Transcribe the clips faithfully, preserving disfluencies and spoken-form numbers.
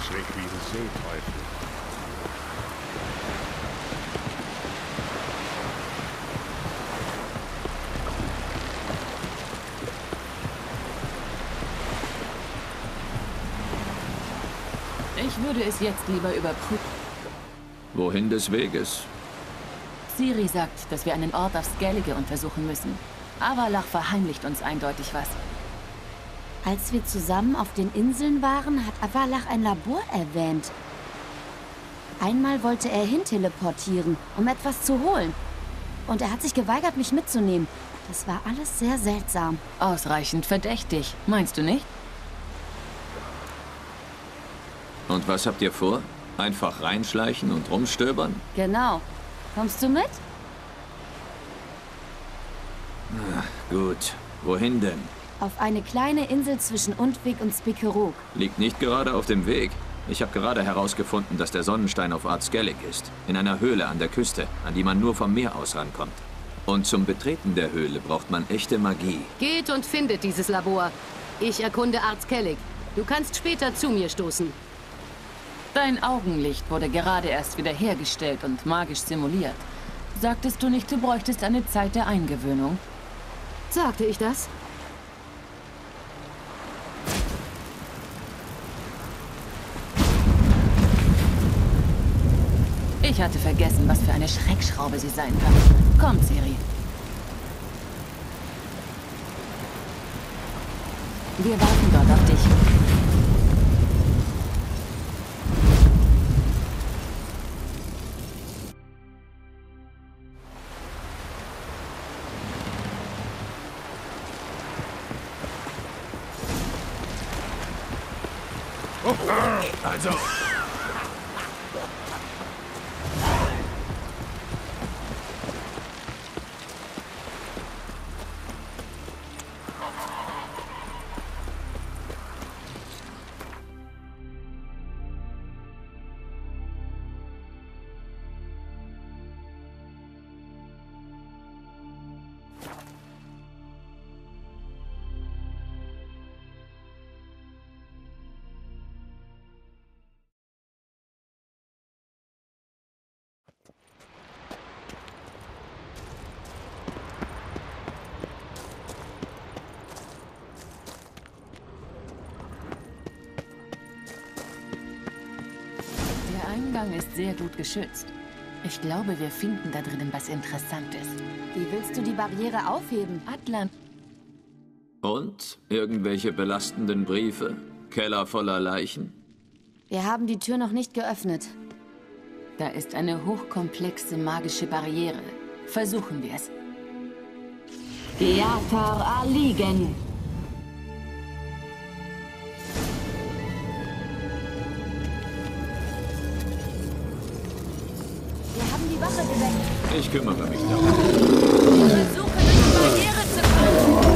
schräg wie ein Seeteufel. Ich würde es jetzt lieber überprüfen. Wohin des Weges? Ciri sagt, dass wir einen Ort auf Skellige untersuchen müssen. Avalach verheimlicht uns eindeutig was. Als wir zusammen auf den Inseln waren, hat Avalach ein Labor erwähnt. Einmal wollte er hinteleportieren, um etwas zu holen. Und er hat sich geweigert, mich mitzunehmen. Das war alles sehr seltsam. Ausreichend verdächtig, meinst du nicht? Und was habt ihr vor? Einfach reinschleichen und rumstöbern? Genau. Kommst du mit? Ach, gut. Wohin denn? Auf eine kleine Insel zwischen Undvik und Spikerok. Liegt nicht gerade auf dem Weg. Ich habe gerade herausgefunden, dass der Sonnenstein auf Art Skellig ist. In einer Höhle an der Küste, an die man nur vom Meer aus rankommt. Und zum Betreten der Höhle braucht man echte Magie. Geht und findet dieses Labor. Ich erkunde Art Skellig. Du kannst später zu mir stoßen. Dein Augenlicht wurde gerade erst wiederhergestellt und magisch simuliert. Sagtest du nicht, du bräuchtest eine Zeit der Eingewöhnung? Sagte ich das? Ich hatte vergessen, was für eine Schreckschraube sie sein kann. Komm, Ciri. Wir warten dort auf dich. Also... Der Eingang ist sehr gut geschützt. Ich glaube, wir finden da drinnen was Interessantes. Wie willst du die Barriere aufheben? Atlan. Und? Irgendwelche belastenden Briefe? Keller voller Leichen? Wir haben die Tür noch nicht geöffnet. Da ist eine hochkomplexe magische Barriere. Versuchen wir es. Theater Aligen. Wir haben die Wache geweckt. Ich kümmere mich darum. Versuche, durch die Barriere zu kommen.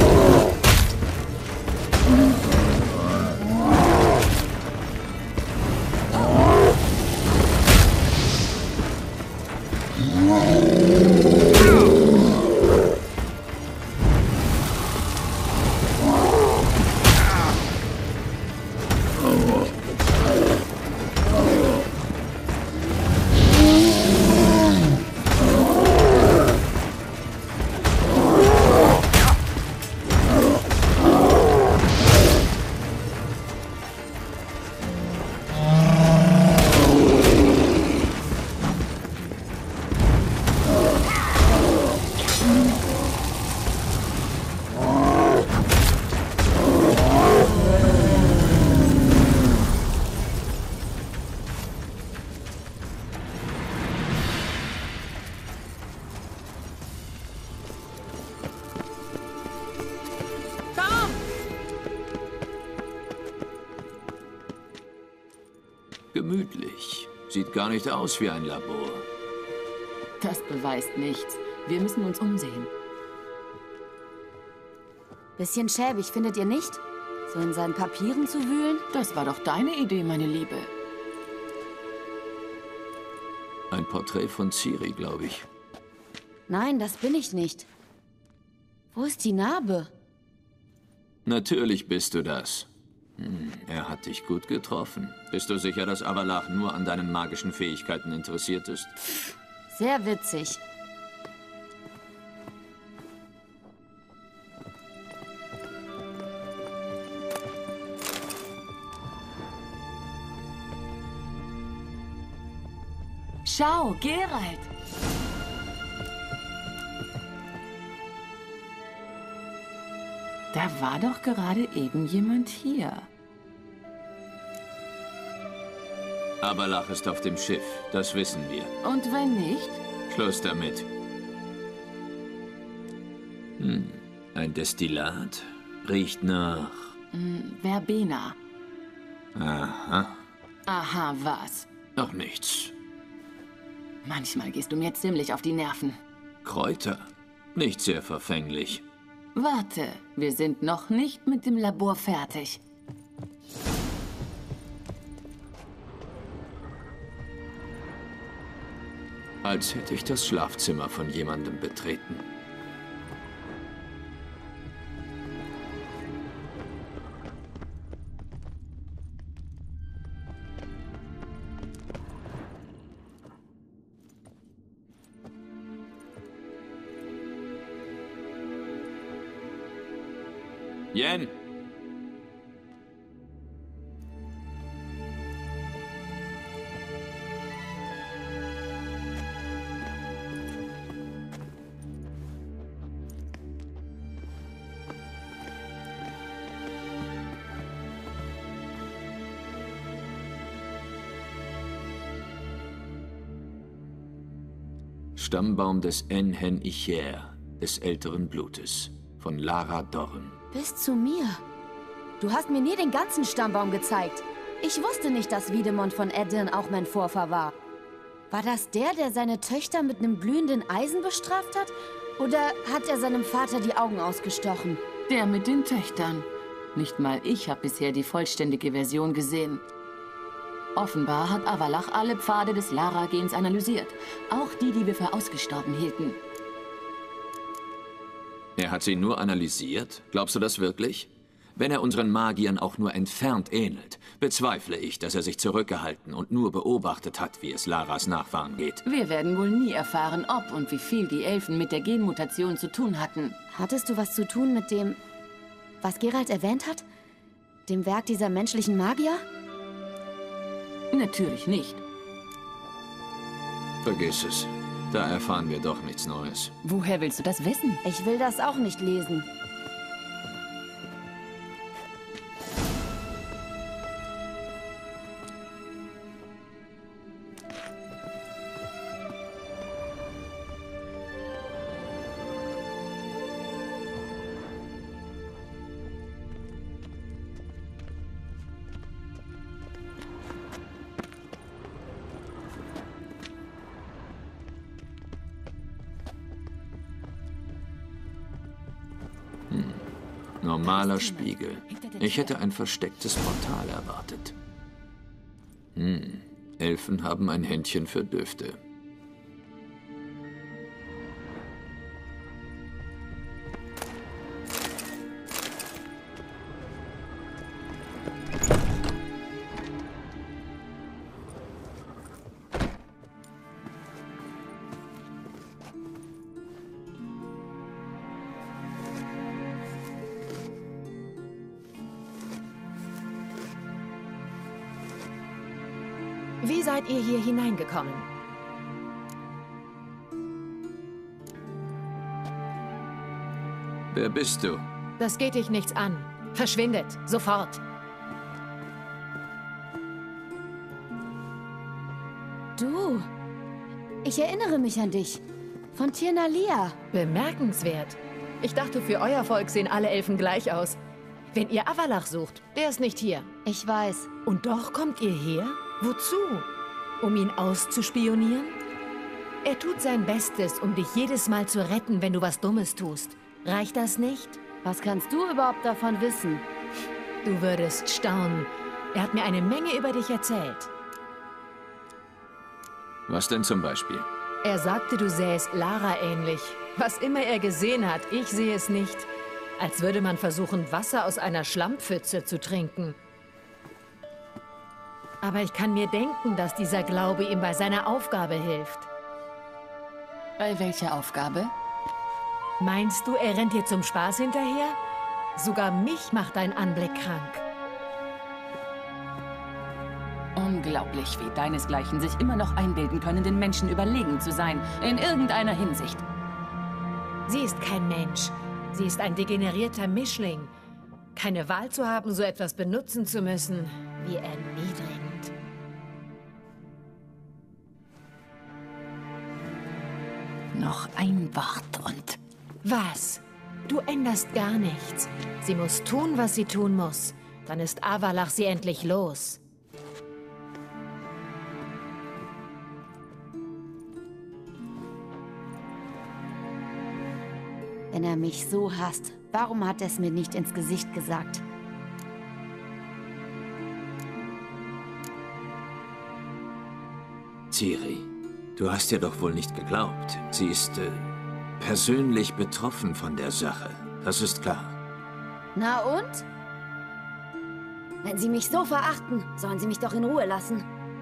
Gemütlich. Sieht gar nicht aus wie ein Labor. Das beweist nichts. Wir müssen uns umsehen. Bisschen schäbig, findet ihr nicht? So in seinen Papieren zu wühlen? Das war doch deine Idee, meine Liebe. Ein Porträt von Ciri, glaube ich. Nein, das bin ich nicht. Wo ist die Narbe? Natürlich bist du das. Hm, er hat dich gut getroffen. Bist du sicher, dass Avallac'h nur an deinen magischen Fähigkeiten interessiert ist? Sehr witzig. Schau, Geralt! Da war doch gerade eben jemand hier. Avallac'h ist auf dem Schiff, das wissen wir. Und wenn nicht? Schluss damit. Hm, ein Destillat. Riecht nach... Hm, Verbena. Aha. Aha, was? Noch nichts. Manchmal gehst du mir ziemlich auf die Nerven. Kräuter. Nicht sehr verfänglich. Warte, wir sind noch nicht mit dem Labor fertig. Als hätte ich das Schlafzimmer von jemandem betreten. Yen! Stammbaum des Enhen Ichaer, des älteren Blutes, von Lara Dorn. Bis zu mir. Du hast mir nie den ganzen Stammbaum gezeigt. Ich wusste nicht, dass Wiedemont von Edirn auch mein Vorfahr war. War das der, der seine Töchter mit einem glühenden Eisen bestraft hat? Oder hat er seinem Vater die Augen ausgestochen? Der mit den Töchtern. Nicht mal ich habe bisher die vollständige Version gesehen. Offenbar hat Avallac'h alle Pfade des Lara-Gens analysiert. Auch die, die wir für ausgestorben hielten. Er hat sie nur analysiert? Glaubst du das wirklich? Wenn er unseren Magiern auch nur entfernt ähnelt, bezweifle ich, dass er sich zurückgehalten und nur beobachtet hat, wie es Laras Nachfahren geht. Wir werden wohl nie erfahren, ob und wie viel die Elfen mit der Genmutation zu tun hatten. Hattest du was zu tun mit dem, was Geralt erwähnt hat? Dem Werk dieser menschlichen Magier? Natürlich nicht. Vergiss es. Da erfahren wir doch nichts Neues. Woher willst du das wissen? Ich will das auch nicht lesen. Normaler Spiegel. Ich hätte ein verstecktes Portal erwartet. Hm. Elfen haben ein Händchen für Düfte. Wie seid ihr hier hineingekommen? Wer bist du? Das geht dich nichts an. Verschwindet, sofort. Du, ich erinnere mich an dich. Von Tirnalia. Bemerkenswert. Ich dachte, für euer Volk sehen alle Elfen gleich aus. Wenn ihr Avallac'h sucht, der ist nicht hier. Ich weiß. Und doch kommt ihr her? Wozu? Um ihn auszuspionieren? Er tut sein Bestes, um dich jedes Mal zu retten, wenn du was Dummes tust. Reicht das nicht? Was kannst du überhaupt davon wissen? Du würdest staunen. Er hat mir eine Menge über dich erzählt. Was denn zum Beispiel? Er sagte, du sähest Lara ähnlich. Was immer er gesehen hat, ich sehe es nicht. Als würde man versuchen, Wasser aus einer Schlammpfütze zu trinken. Aber ich kann mir denken, dass dieser Glaube ihm bei seiner Aufgabe hilft. Bei welcher Aufgabe? Meinst du, er rennt dir zum Spaß hinterher? Sogar mich macht dein Anblick krank. Unglaublich, wie deinesgleichen sich immer noch einbilden können, den Menschen überlegen zu sein. In irgendeiner Hinsicht. Sie ist kein Mensch. Sie ist ein degenerierter Mischling. Keine Wahl zu haben, so etwas benutzen zu müssen, wie erniedrigend. Noch ein Wort und... Was? Du änderst gar nichts. Sie muss tun, was sie tun muss. Dann ist Avalach sie endlich los. Wenn er mich so hasst, warum hat er es mir nicht ins Gesicht gesagt? Ciri, du hast ihr doch wohl nicht geglaubt. Sie ist äh, persönlich betroffen von der Sache. Das ist klar. Na und? Wenn Sie mich so verachten, sollen Sie mich doch in Ruhe lassen.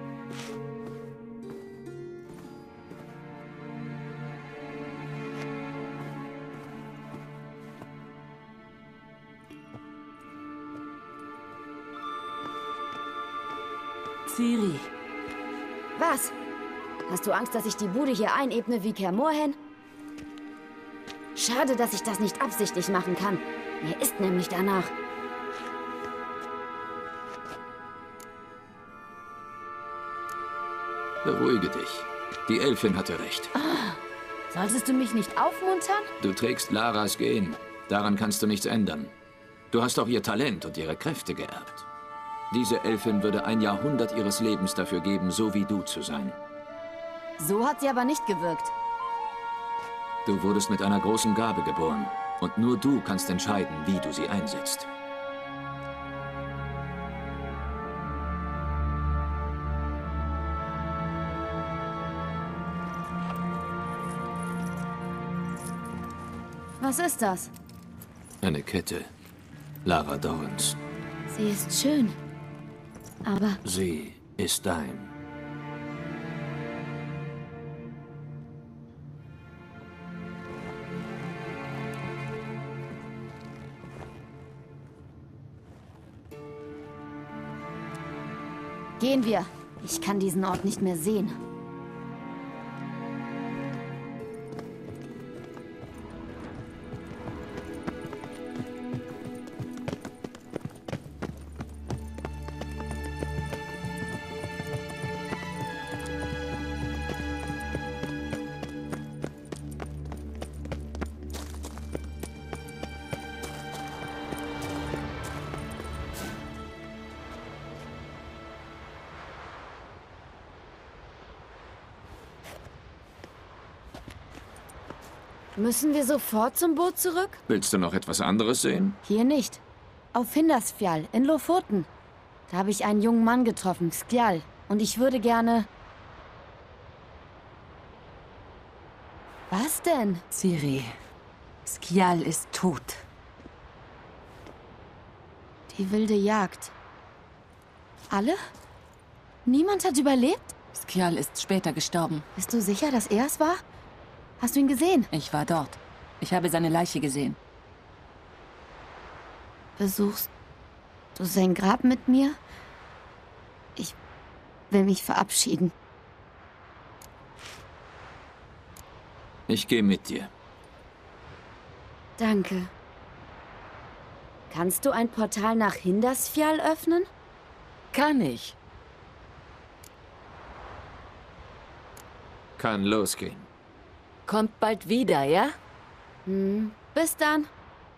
Ciri. Was? Hast du Angst, dass ich die Bude hier einebne wie Kaer Morhen? Schade, dass ich das nicht absichtlich machen kann. Mir ist nämlich danach. Beruhige dich. Die Elfin hatte recht. Oh, solltest du mich nicht aufmuntern? Du trägst Laras Gen. Daran kannst du nichts ändern. Du hast auch ihr Talent und ihre Kräfte geerbt. Diese Elfin würde ein Jahrhundert ihres Lebens dafür geben, so wie du zu sein. So hat sie aber nicht gewirkt. Du wurdest mit einer großen Gabe geboren. Und nur du kannst entscheiden, wie du sie einsetzt. Was ist das? Eine Kette. Lara Dorrens. Sie ist schön. Aber... Sie ist dein. Gehen wir. Ich kann diesen Ort nicht mehr sehen. Müssen wir sofort zum Boot zurück? Willst du noch etwas anderes sehen? Hier nicht. Auf Hindarsfjall, in Lofoten. Da habe ich einen jungen Mann getroffen, Skjal. Und ich würde gerne... Was denn? Ciri, Skjal ist tot. Die wilde Jagd. Alle? Niemand hat überlebt? Skjal ist später gestorben. Bist du sicher, dass er es war? Hast du ihn gesehen? Ich war dort. Ich habe seine Leiche gesehen. Besuchst du sein Grab mit mir? Ich will mich verabschieden. Ich gehe mit dir. Danke. Kannst du ein Portal nach Hindarsfjall öffnen? Kann ich. Kann losgehen. Kommt bald wieder, ja? Hm, bis dann.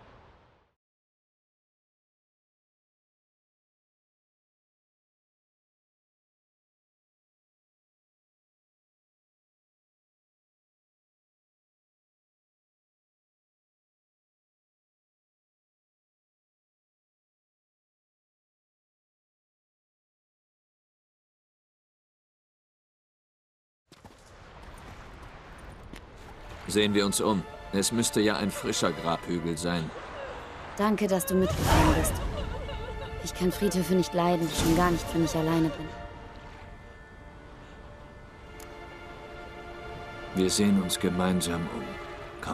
Sehen wir uns um. Es müsste ja ein frischer Grabhügel sein. Danke, dass du mitgekommen bist. Ich kann Friedhöfe nicht leiden, schon gar nicht, wenn ich alleine bin. Wir sehen uns gemeinsam um. Komm.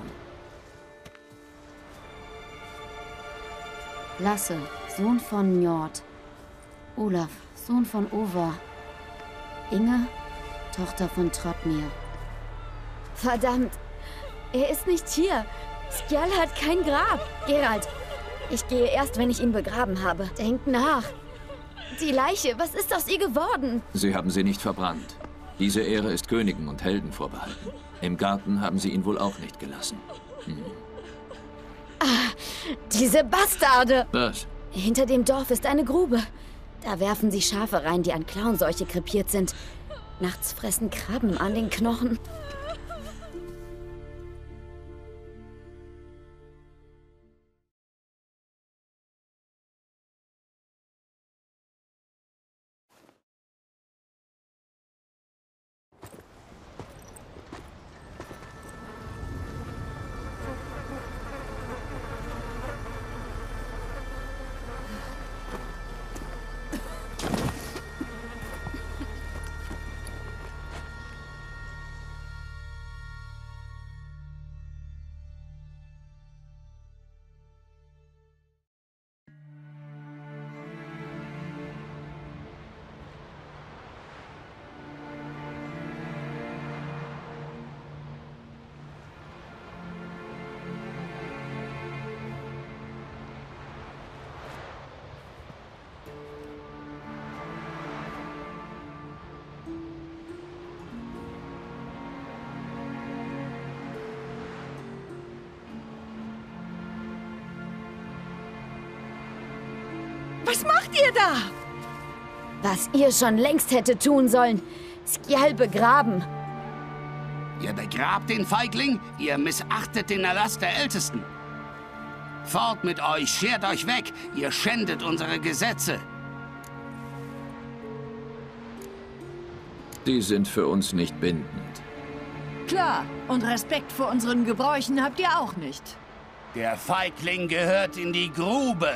Lasse, Sohn von Njord. Olaf, Sohn von Over. Inge, Tochter von Trotmir. Verdammt, er ist nicht hier. Skjal hat kein Grab. Geralt, ich gehe erst, wenn ich ihn begraben habe. Denk nach. Die Leiche, was ist aus ihr geworden? Sie haben sie nicht verbrannt. Diese Ehre ist Königen und Helden vorbehalten. Im Garten haben sie ihn wohl auch nicht gelassen. Hm. Ah, diese Bastarde! Was? Hinter dem Dorf ist eine Grube. Da werfen sie Schafe rein, die an Klauenseuche krepiert sind. Nachts fressen Krabben an den Knochen. Was macht ihr da? Was ihr schon längst hätte tun sollen. Skjal begraben. Ihr begrabt den Feigling? Ihr missachtet den Erlass der Ältesten. Fort mit euch, schert euch weg. Ihr schändet unsere Gesetze. Die sind für uns nicht bindend. Klar, und Respekt vor unseren Gebräuchen habt ihr auch nicht. Der Feigling gehört in die Grube.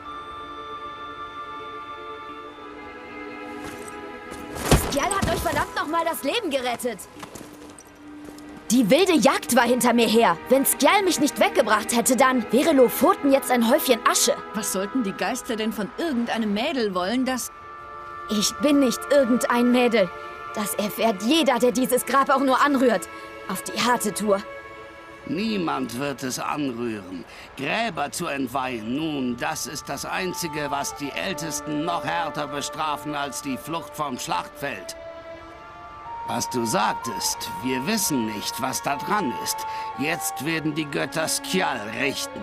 Skjal hat euch verdammt nochmal das Leben gerettet. Die wilde Jagd war hinter mir her. Wenn Skjal mich nicht weggebracht hätte, dann wäre Lofoten jetzt ein Häufchen Asche. Was sollten die Geister denn von irgendeinem Mädel wollen, das... Ich bin nicht irgendein Mädel. Das erfährt jeder, der dieses Grab auch nur anrührt. Auf die harte Tour. Niemand wird es anrühren. Gräber zu entweihen, nun, das ist das Einzige, was die Ältesten noch härter bestrafen als die Flucht vom Schlachtfeld. Was du sagtest, wir wissen nicht, was da dran ist. Jetzt werden die Götter Skjal richten.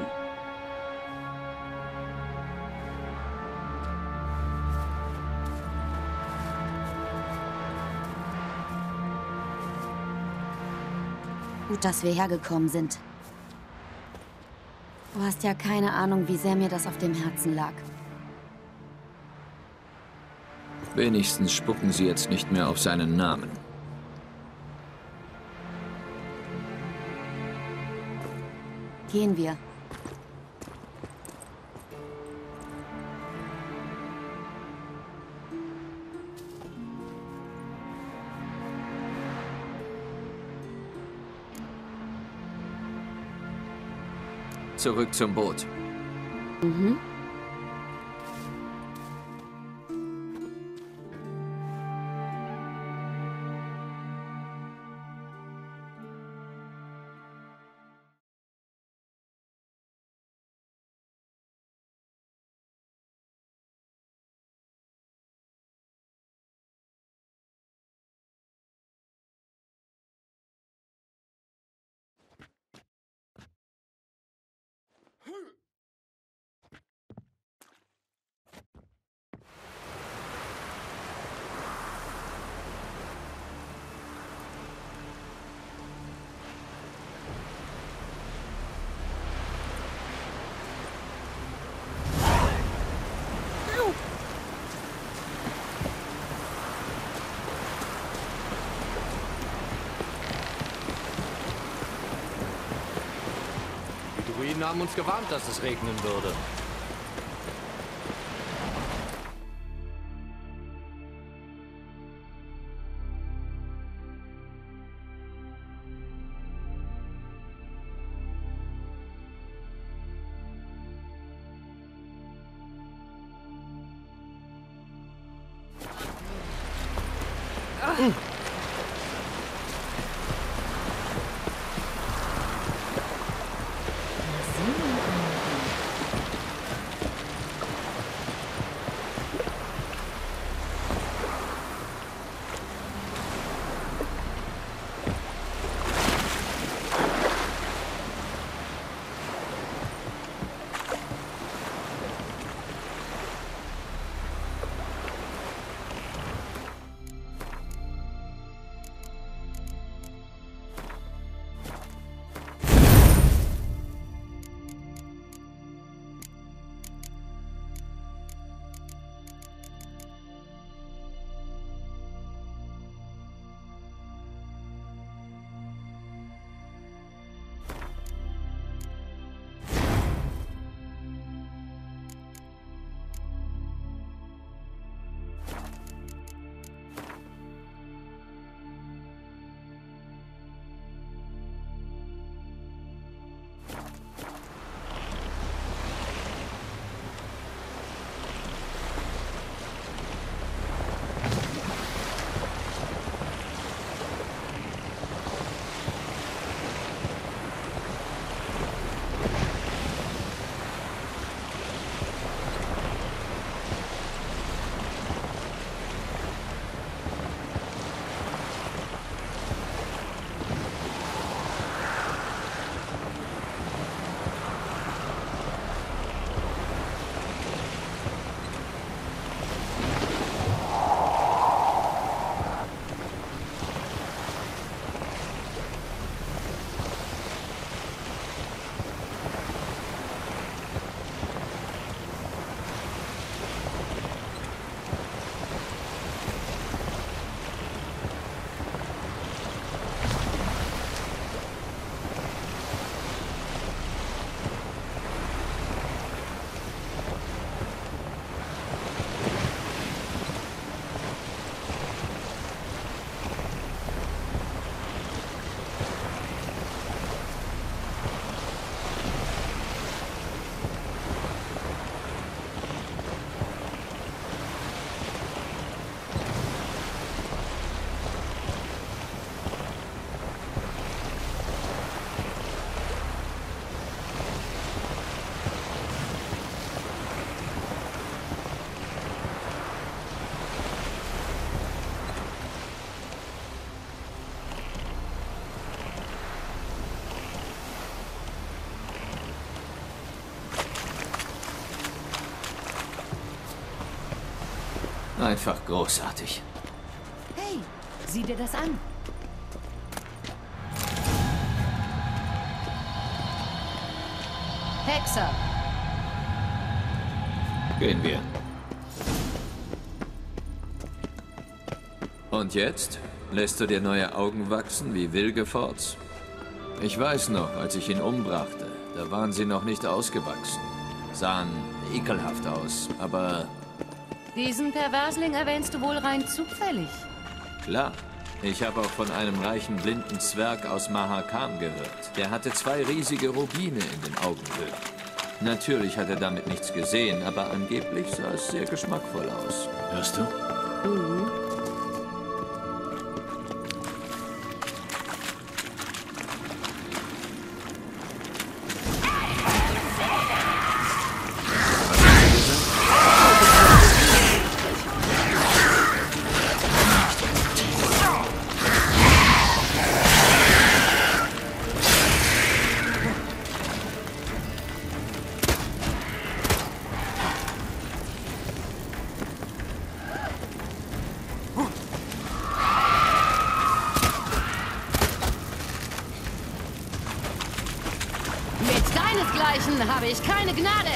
Gut, dass wir hergekommen sind. Du hast ja keine Ahnung, wie sehr mir das auf dem Herzen lag. Wenigstens spucken sie jetzt nicht mehr auf seinen Namen. Gehen wir. Zurück zum Boot. Mhm. Die Druiden haben uns gewarnt, dass es regnen würde. Einfach großartig. Hey, sieh dir das an. Hexer. Gehen wir. Und jetzt? Lässt du dir neue Augen wachsen wie Wilgefortz? Ich weiß noch, als ich ihn umbrachte, da waren sie noch nicht ausgewachsen. Sahen ekelhaft aus, aber... Diesen Perversling erwähnst du wohl rein zufällig. Klar. Ich habe auch von einem reichen blinden Zwerg aus Mahakam gehört. Der hatte zwei riesige Rubine in den Augenhöhlen. Natürlich hat er damit nichts gesehen, aber angeblich sah es sehr geschmackvoll aus. Hörst du? Mhm. Deinesgleichen habe ich keine Gnade.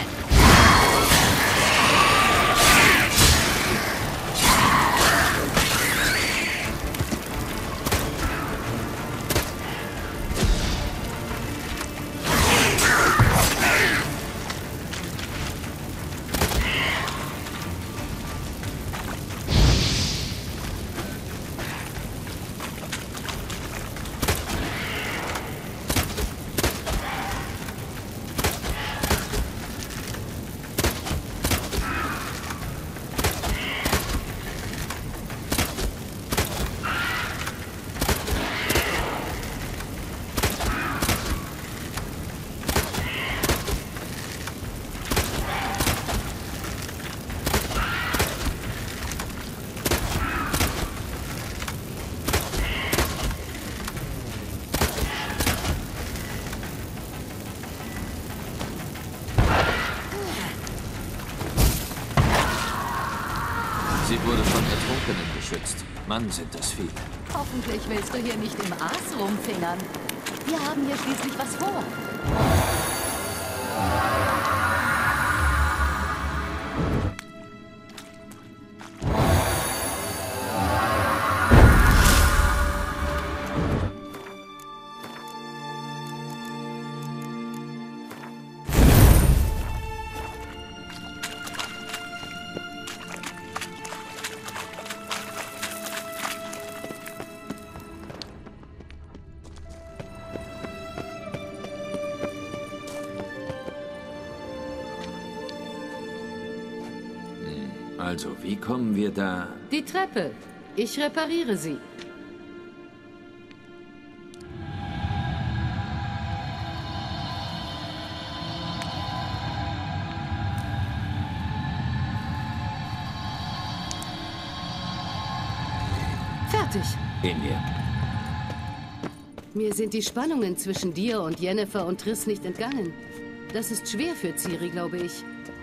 Sie wurde von Ertrunkenen beschützt. Mann, sind das viele. Hoffentlich willst du hier nicht im Aas rumfingern. Wir haben hier schließlich was vor. Also, wie kommen wir da? Die Treppe. Ich repariere sie. Fertig. Gehen wir. Mir sind die Spannungen zwischen dir und Yennefer und Triss nicht entgangen. Das ist schwer für Ciri, glaube ich.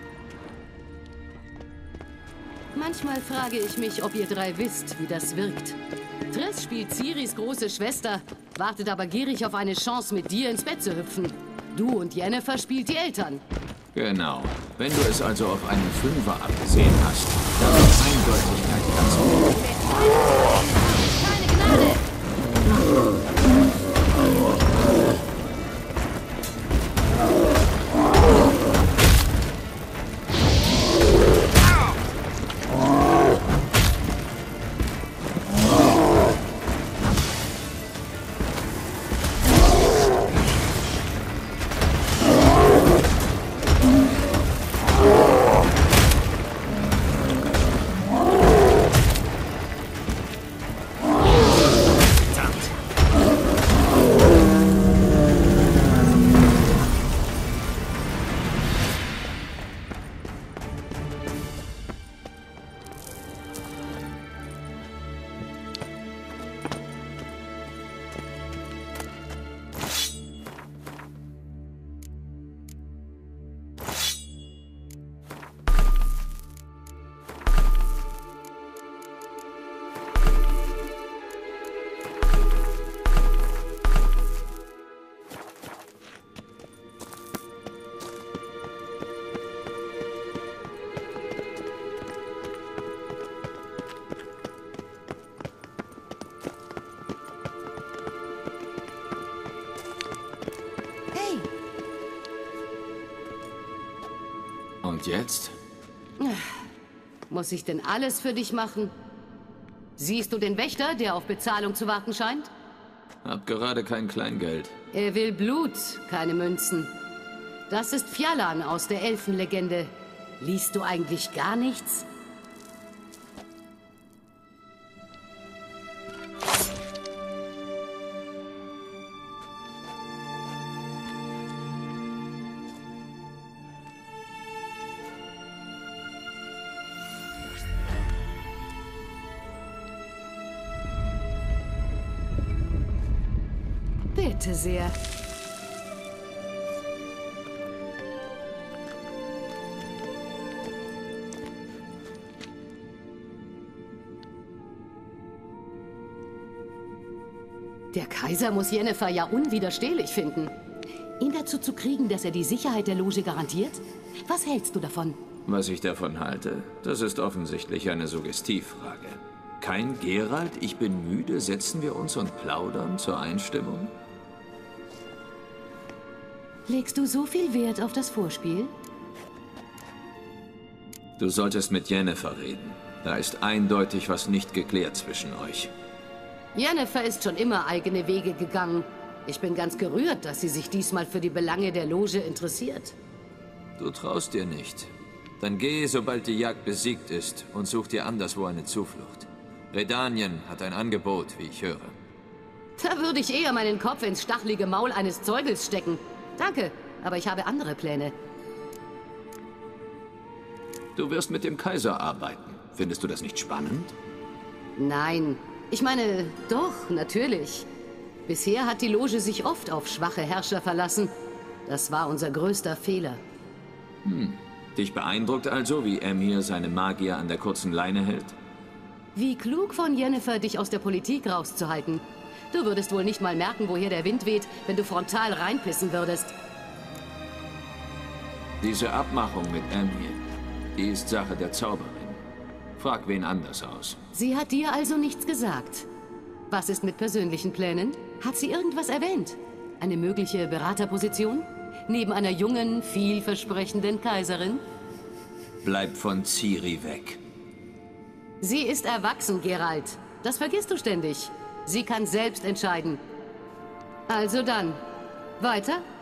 Manchmal frage ich mich, ob ihr drei wisst, wie das wirkt. Triss spielt Ciris große Schwester, wartet aber gierig auf eine Chance, mit dir ins Bett zu hüpfen. Du und Yennefer spielt die Eltern. Genau. Wenn du es also auf einen Fünfer abgesehen hast, dann ist Eindeutigkeit ganz gut. Keine Gnade! Und jetzt? Muss ich denn alles für dich machen? Siehst du den Wächter, der auf Bezahlung zu warten scheint? Hab gerade kein Kleingeld. Er will Blut, keine Münzen. Das ist Fjallan aus der Elfenlegende. Liest du eigentlich gar nichts? Bitte sehr. Der Kaiser muss Yennefer ja unwiderstehlich finden. Ihn dazu zu kriegen, dass er die Sicherheit der Loge garantiert? Was hältst du davon? Was ich davon halte, das ist offensichtlich eine Suggestivfrage. Kein Geralt, ich bin müde, setzen wir uns und plaudern zur Einstimmung? Legst du so viel Wert auf das Vorspiel? Du solltest mit Yennefer reden. Da ist eindeutig was nicht geklärt zwischen euch. Yennefer ist schon immer eigene Wege gegangen. Ich bin ganz gerührt, dass sie sich diesmal für die Belange der Loge interessiert. Du traust dir nicht. Dann geh, sobald die Jagd besiegt ist, und such dir anderswo eine Zuflucht. Redanian hat ein Angebot, wie ich höre. Da würde ich eher meinen Kopf ins stachelige Maul eines Zeugels stecken. Danke, aber ich habe andere Pläne. Du wirst mit dem Kaiser arbeiten. Findest du das nicht spannend? Nein, ich meine, doch, natürlich. Bisher hat die Loge sich oft auf schwache Herrscher verlassen. Das war unser größter Fehler. Hm. Dich beeindruckt also, wie Emhyr seine Magier an der kurzen Leine hält? Wie klug von Yennefer, dich aus der Politik rauszuhalten. Du würdest wohl nicht mal merken, woher der Wind weht, wenn du frontal reinpissen würdest. Diese Abmachung mit Emil, die ist Sache der Zauberin. Frag wen anders aus. Sie hat dir also nichts gesagt. Was ist mit persönlichen Plänen? Hat sie irgendwas erwähnt? Eine mögliche Beraterposition? Neben einer jungen, vielversprechenden Kaiserin? Bleib von Ciri weg. Sie ist erwachsen, Geralt. Das vergisst du ständig. Sie kann selbst entscheiden. Also dann. Weiter?